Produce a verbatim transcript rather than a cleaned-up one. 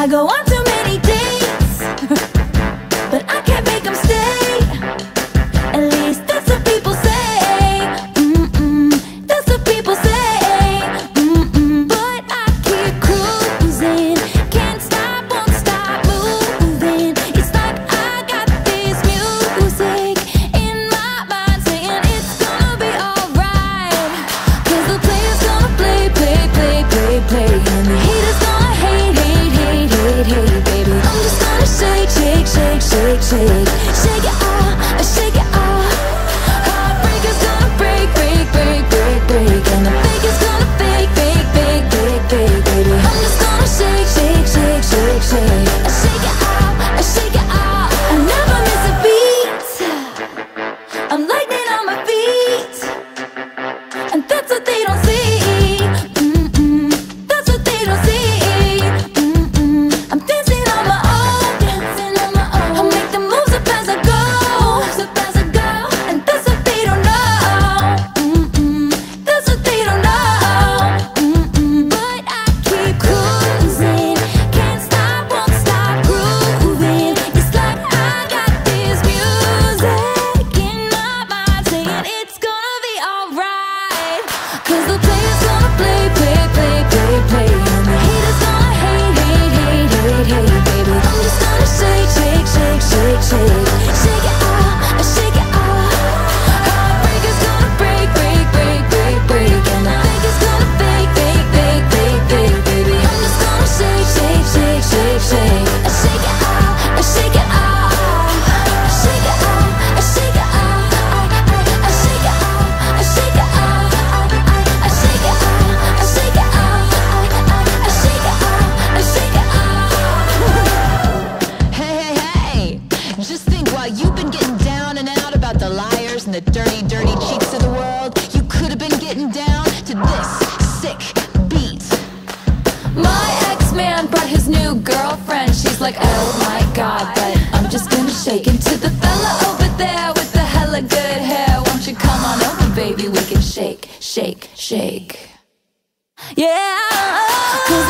go on too many dates, but I can't make them stay. At least that's what people say. Mm-mm, that's what people say. Mm-mm, but I keep cruising, can't stop, won't stop moving. It's like I got this music in my mind saying it's gonna be alright. Cause the player's gonna play, play, play, play, play, and the haters gonna hate, hate, hate, hate, hate, baby. I'm just gonna shake, shake, shake, shake, shake, shake it off, shake it off. Heartbreaker's gonna break, break, break, break, break, and the fake is gonna fake, fake, fake, fake, fake, baby. I'm just gonna shake, shake, shake, shake, shake, shake it off, shake it off. I never miss a beat. I'm lightning on my feet, and that's what they don't see. Mm-mm, that's what they don't see. Mm-mm, I'm dancing on my own, dancing on my own. I make the moves up as I go, moves up as I go, and that's what they don't know. Mm-mm, that's what they don't know. Mm-mm, but I keep cruising, can't stop, won't stop grooving. It's like I got this music in my mind saying it's gonna be alright. Cause the player's gonna play, play, play, play, play, and the haters gonna hate, hate, hate, hate, hate, baby. I'm just gonna shake, shake, shake, shake, shake, shake it off, shake it off. Heartbreaker's gonna break, break, break, break, break, and the fake is gonna fake, fake, fake, fake, fake, baby. I'm just gonna shake, shake, shake, shake, shake, shake it off, shake it off, shake it off, shake it off, shake it off, shake it off, shake it off, shake it off, shake it off, shake it off. Hey, hey, hey! Just think, while you've been getting down and out about the liars and the dirty, dirty cheats of the world, you could have been getting down to this sick beat. My ex-man brought his new girlfriend. She's like, oh my god, but I'm just gonna shake into the fella over there with the hella good hair. Won't you come on over, baby? We can shake, shake, shake. Yeah, 'cause